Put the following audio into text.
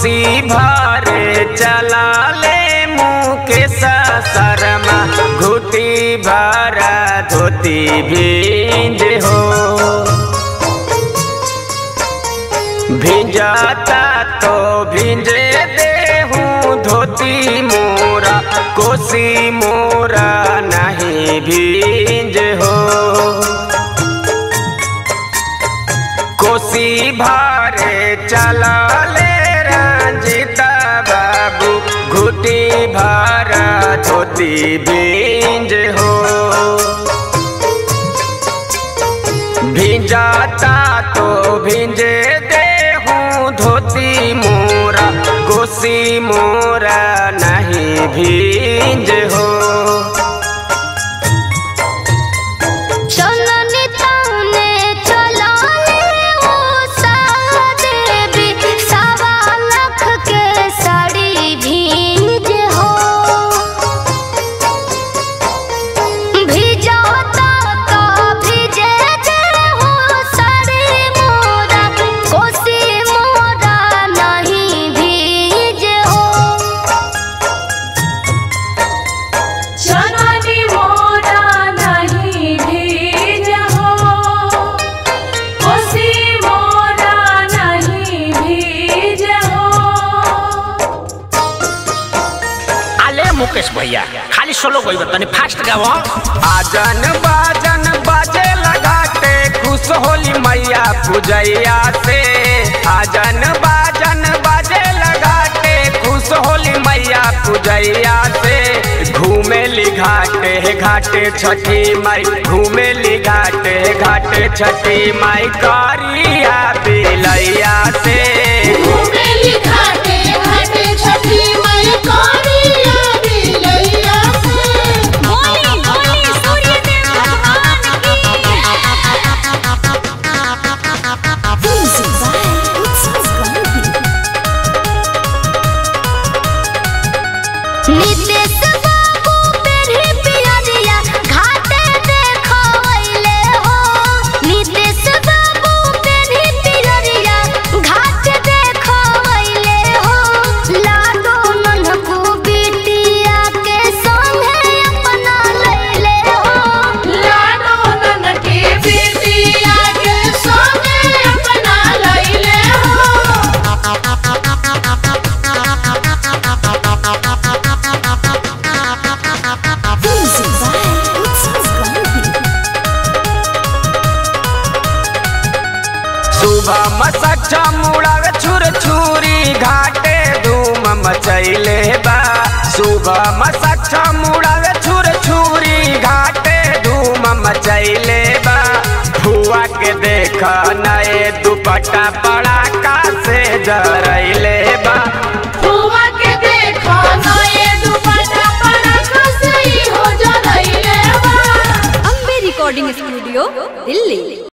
कोसी भरे चला ले मुकेश शर्मा घुटी भरा धोती भींज हो। भिंजाता तो भिंजे देहूँ धोती मोरा कोसी मोरा नहीं भींज हो। कोसी भारे चला ले रंजिता बाबू घुटी भरा धोती भींज हो। भिंजाता तो भिंजे देहूँ धोती मोरा कोसी मोरा नहीं भींज हो। मुकेश भैया खाली सोलो गई तनी फास्ट गाओ। आजन बाजन बाजे लगाते खुश होली मैया पूजैया से। आजन बाजन बाजे लगाते खुश होली मैया पूजैया से। घूमेली घाटे घाटे छठी माई घूमेली घाटे घाटे छठी माई करिया बिलैया से। घूमेली घाटे घाटे छठी माई करिया बिलैया से। बोली बोली सूर्यदेव भगवान की। नितेश बाबू पेढ़ी पियरिया घाटे देखवैले हो। नितेश बाबू पेढ़ी पियरिया घाटे देखवैले हो। लाडो नन्हकू बिटिया के संगे अपना लैले हो। लाडो ननके बिटिया के संगे अपना लैले हो। सुबह मसच्चा मुड़ावे छुर छुरी घाटे धूम मचैले बा। सुबह मसच्चा मुड़ावे छुर छुरी घाटे धूम मचैले बा। फुआ के देख नए दुपट्टा बड़ा का से जरैले बा। फुआ के देखो नए दुपट्टा बड़ा का से हो जरैले बा। Ambe recording studio Delhi.